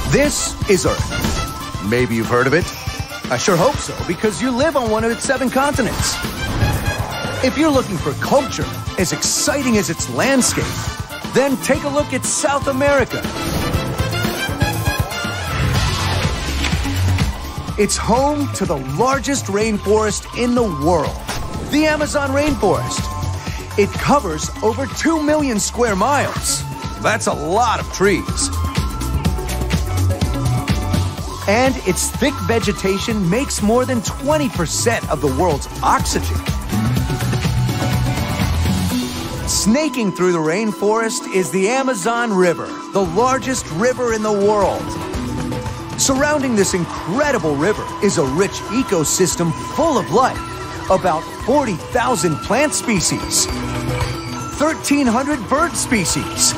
This is Earth. Maybe you've heard of it. I sure hope so, because you live on one of its 7 continents. If you're looking for culture as exciting as its landscape, then take a look at South America. It's home to the largest rainforest in the world, the Amazon rainforest. It covers over 2 million square miles. That's a lot of trees. And its thick vegetation makes more than 20% of the world's oxygen. Snaking through the rainforest is the Amazon River, the largest river in the world. Surrounding this incredible river is a rich ecosystem full of life. About 40,000 plant species, 1,300 bird species,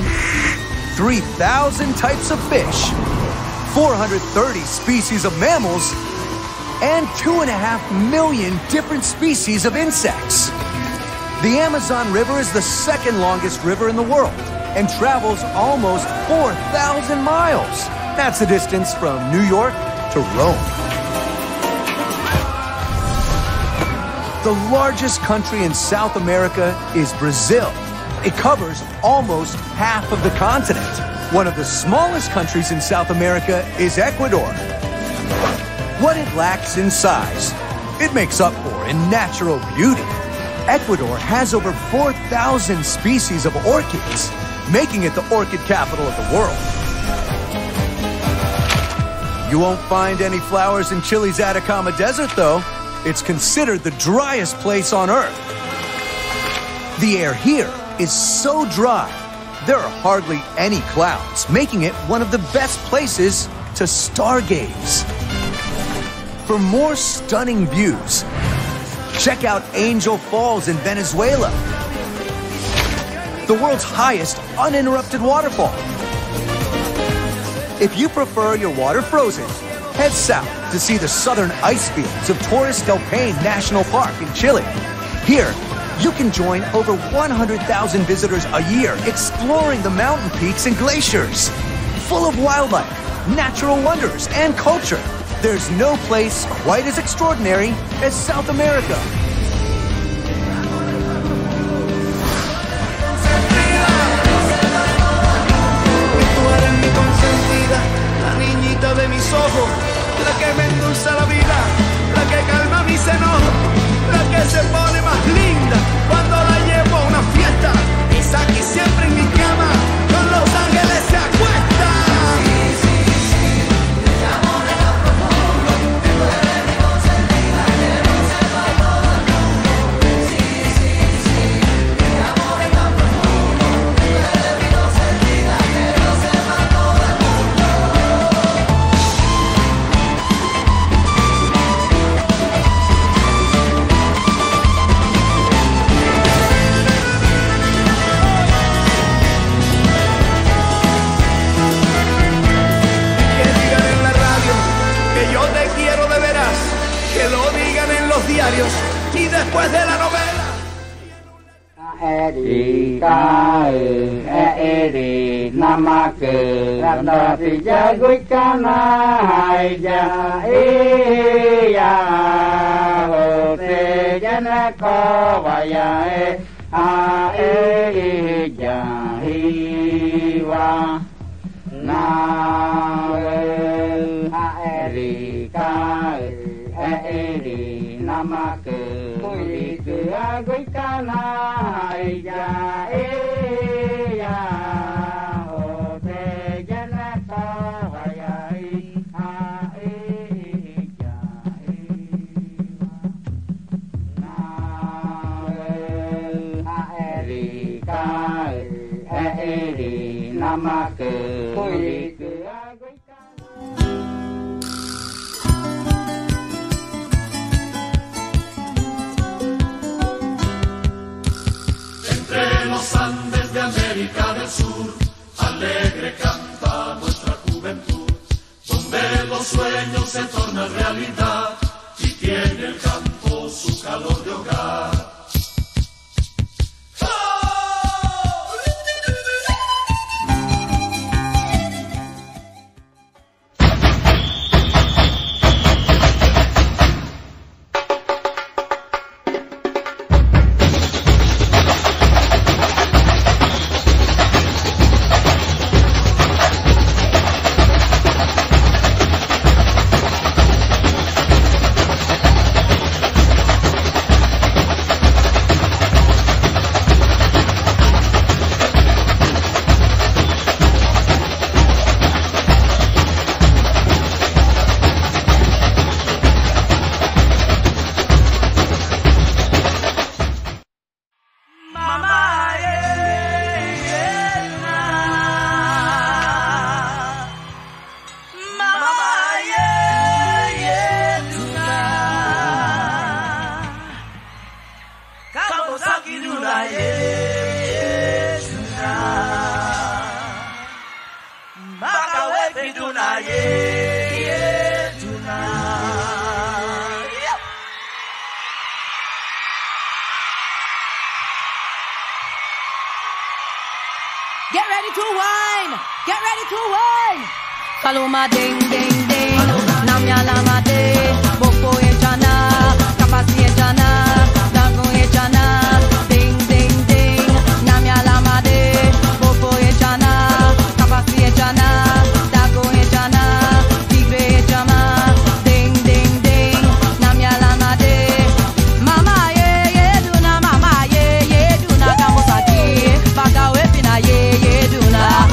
3,000 types of fish, 430 species of mammals, and 2.5 million different species of insects. The Amazon River is the 2nd longest river in the world and travels almost 4,000 miles. That's the distance from New York to Rome. The largest country in South America is Brazil. It covers almost half of the continent. One of the smallest countries in South America is Ecuador. What it lacks in size, it makes up for in natural beauty. Ecuador has over 4,000 species of orchids, making it the orchid capital of the world. You won't find any flowers in Chile's Atacama Desert, though. It's considered the driest place on Earth. The air here is so dry, there are hardly any clouds, making it one of the best places to stargaze. For more stunning views, check out Angel Falls in Venezuela, the world's highest uninterrupted waterfall. If you prefer your water frozen, head south to see the southern ice fields of Torres del Paine National Park in Chile. Here, you can join over 100,000 visitors a year exploring the mountain peaks and glaciers. Full of wildlife, natural wonders, and culture, there's no place quite as extraordinary as South America. De mis ojos, la que me endulza la vida, la que calma mis enojos, la que se pone más linda cuando la llevo a una fiesta, esa que siempre en mi cama con los ángeles se acuesta. Sí, sí, sí, te amo de lo profundo, tú eres mi consentida, quiero ser para todo el mundo. Sí, sí, sí, te amo de lo profundo, tú eres mi consentida, quiero ser para todo el mundo. Que lo digan en los diarios y después de la novela. Erika, Eri, Namake, Randafija, Guikana, Aya, Eya, Hote, Janako, Vaya, Eya, Hiwa, Na, Erika, Eri, Namake, Guikana, Guikana, Aya, Eya, Hote, Janako, Vaya, Eri, Namake, Guikana, Entre los Andes de América del Sur, alegre canta nuestra juventud, donde los sueños se tornan realidad y tiene el canto su calor de hogar. Get ready to wine. Get ready to wine. Kaluma ding ding ding. Namya lama de. Boko echana. Kapasi echana. Dago echana. Ding ding ding. Namya lama de. Boko echana. Kapasi echana. Dago echana. Tigre echama. Ding ding ding. Namya lama de. Mama ye duna. Mama ye duna. Kamosaki. Baga wepina ye duna.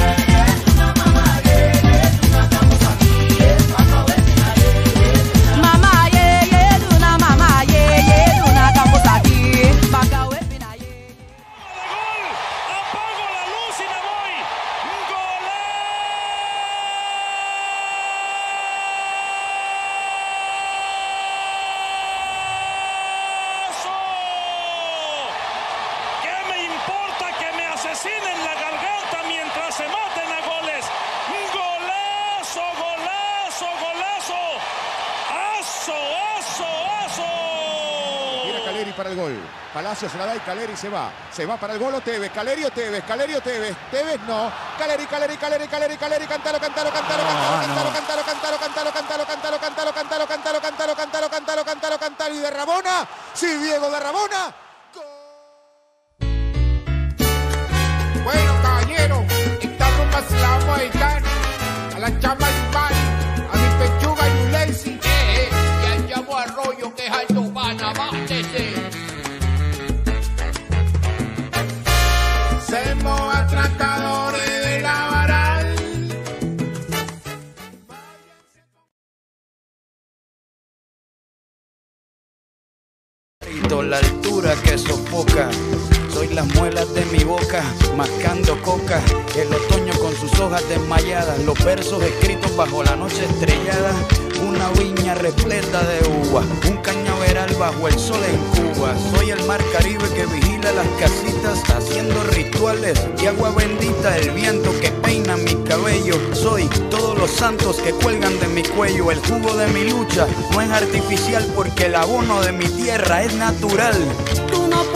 En la garganta mientras se maten a goles. Golazo, golazo, golazo. ¡Aso, aso, aso! Mira Caleri para el gol. Palacio se la da y Caleri se va. Se va para el gol Tevez. Caleri o Tevez. Caleri o Tevez. Tevez no. Caleri, Caleri, Caleri, Caleri, Caleri. Cantalo, cantalo, cantalo, cantalo, cantalo, cantalo, cantalo, cantalo, cantalo, cantalo, cantalo, cantalo, cantalo, cantalo, cantalo, cantalo, cantalo. Y de Rabona. Sí, Diego de Rabona. Bueno, caballero, esta rumba se la vamos a dedicar a la chama Yumari, a mi pechuga Yulesi, y al llamo Arroyo, que es alto Panamá, Semos a tratadores de la varal. La altura que sofoca. Soy las muelas de mi boca, mascando coca. El otoño con sus hojas desmayadas, los versos escritos bajo la noche estrellada. Una viña repleta de uvas, un cañaveral bajo el sol en Cuba. Soy el mar Caribe que vigila las casitas, haciendo rituales y agua bendita. El viento que peina mi cabello. Soy todos los santos que cuelgan de mi cuello. El jugo de mi lucha no es artificial, porque el abono de mi tierra es natural. Tú no